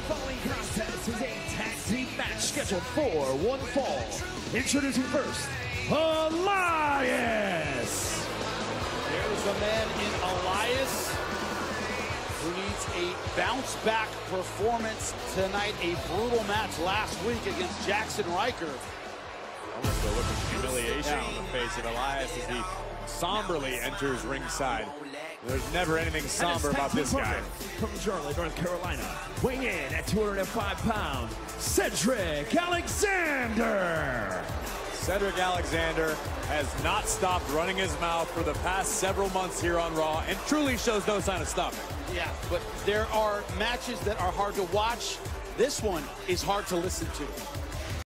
following contest is a tag team match scheduled for one fall. Introducing first, Elias. There's a man in Elias who needs a bounce-back performance tonight. A brutal match last week against Jackson Ryker. Almost a look of humiliation on the face of Elias as he somberly enters ringside. There's never anything somber about this guy. From Charlotte, North Carolina, weighing in at 205 pounds, Cedric Alexander. Cedric Alexander has not stopped running his mouth for the past several months here on Raw and truly shows no sign of stopping. Yeah, but there are matches that are hard to watch. This one is hard to listen to.